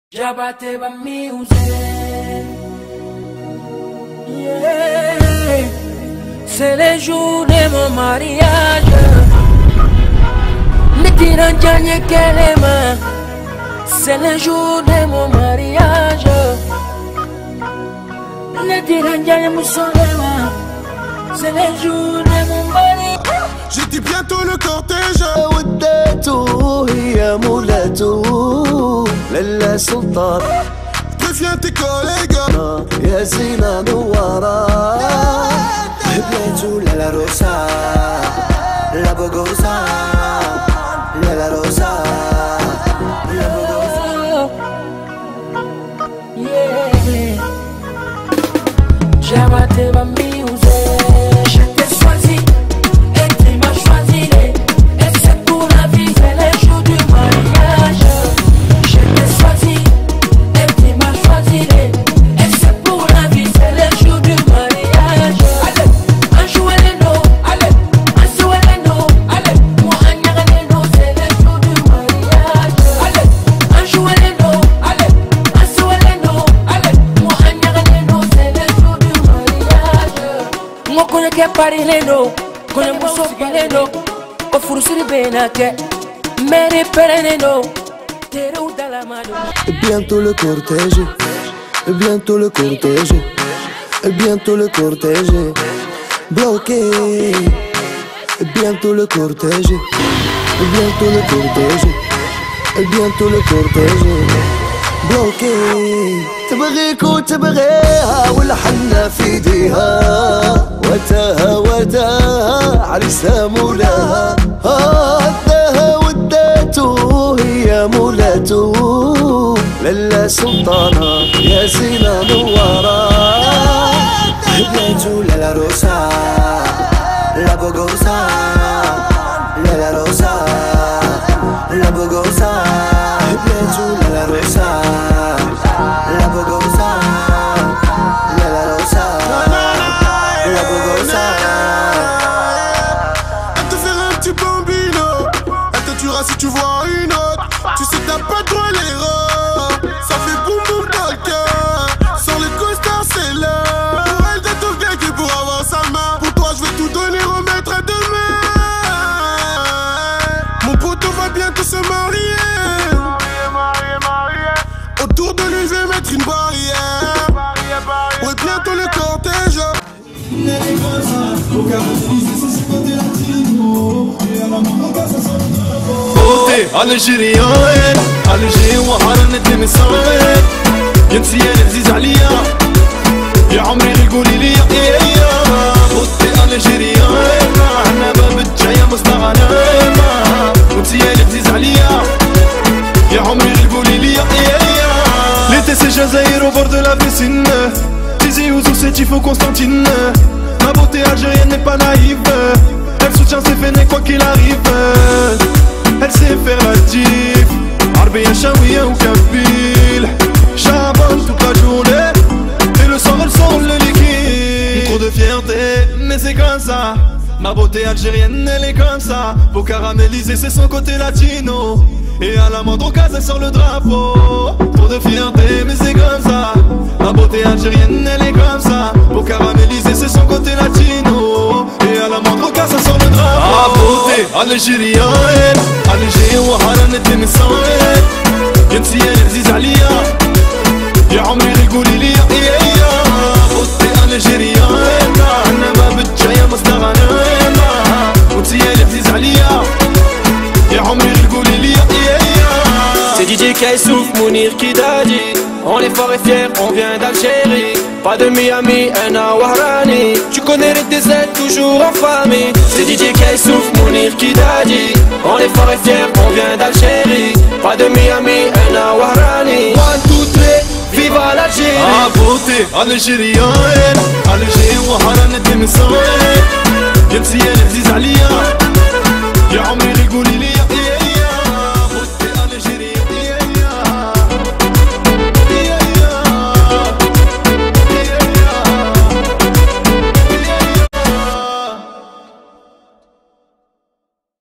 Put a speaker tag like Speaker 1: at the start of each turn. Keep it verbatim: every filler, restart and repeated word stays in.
Speaker 1: Jabate ba music, yeah. C'est le jour de mon mariage. Ne tiran gagne qu'elle main. C'est le jour de mon mariage. Ne tiran gagne mon soleil. C'est le jour de mon mariage.
Speaker 2: J'ai dit bientôt le cortège.
Speaker 3: ودته هي مولته للا سلطان.
Speaker 2: Préviens tes collègues.
Speaker 3: يا زينة نورة بنته لالا روسا لا بوغوسا لالا روسا لا بوغوسا.
Speaker 1: Yeah. Jabate ba music. Je t'ai choisi et tu m'as choisi. Et c'est pour la vie, c'est le jour du mariage. Je t'ai choisi et tu m'as choisi. Et c'est pour la vie, c'est le jour du mariage. Allez, un jouet les noms, allez, un jouet les noms, allez, moi un yara les noms, c'est le jour du mariage. Allez, un jouet les noms, allez, un jouet les noms, allez, moi un yara les noms, c'est le jour du mariage. Moi connais que Paris les noms, connais moi sauf les noms, au four sur le bénaké, mais les pères les noms, t'es où dans la mano.
Speaker 3: Bientôt le cortège, bientôt le cortège, bientôt le cortège bloqué. Bientôt le cortège, bientôt le cortège, bientôt le cortège bloqué. تبغيك وتبغيها والحنة في ايديها وتاها وتاها عريسها مولاها. وداها وداته هي مولته للا سلطانة يا زينة نورة بنته لالا روسا لا بوغوسا لالا روسا لا بوغوسا بنته لالا روسا لا بوغوسا لالا روسا لا بوغوسا.
Speaker 2: Elle te fera un petit bambino. Elle te tuera si tu vois une autre. Tu sais t'as pas droit à l'erreur. Ça fait boum boum dans le cœur. Sur les costards c'est l'heure. Pour elle t'as tout gagné pour avoir sa main. Pour toi je vais tout donner, remettre à demain. Mon poteau va bientôt se marier. Autour de lui je vais mettre une barrière. Ouais bientôt le cortège.
Speaker 4: Beauté algérienne, Alger وحرنتني من صغير. يا نسيان عزيز عليا يا عمري قولي لي يا يا. Beauté algérienne احنا باب الجاية مستغنى. ونسيان عزيز عليا يا عمري قولي لي يا يا. L'été c'est Jazaïr au bord de la piscine. Tizi Ouzou c'est Tifo Constantine. Ma beauté algérienne n'est pas naïve. Elle soutient ses fenêtres quoi qu'il arrive. Elle sait faire la diff. Arbia, Chaouia ou Kabyle. Charbonne toute la journée. Et le soir elle sort le liquide. Trop de fierté, mais c'est comme ça. Ma beauté algérienne elle est comme ça. Pour caraméliser c'est son côté latino. Et à la moindre occasion elle sort le drapeau. Trop de fierté, mais c'est comme ça. Ma beauté algérienne elle est comme ça. Pour caraméliser c'est son côté latino. Et à la moindre occasion elle sort le drapeau. Ah beauté algérienne, Alger وحرنتني من صغير. يا نسيان عزيز عليا يا عمري قولي لي يا يا. beauté algérienne احنا ما بالجاية مستغنى. ونسيان عزيز عليا يا عمري قولي لي يا يا.
Speaker 5: C'est D J Kaissouf, Mounir Kidadi. On est fort et fier, on vient d'Algérie. Pas de Miami, un à Wahrani. Tu connais les déserts, toujours en famille. C'est D J Kaissouf, Mounir Kidadi. On est fort et fier, on vient d'Algérie. Pas de Miami, un à Wahrani. One, two, three, viva l'Algérie.
Speaker 4: Ah beauté algérienne, Alger وحرنتني من صغير. يا نسيان عزيز عليا يا عمري قولي لي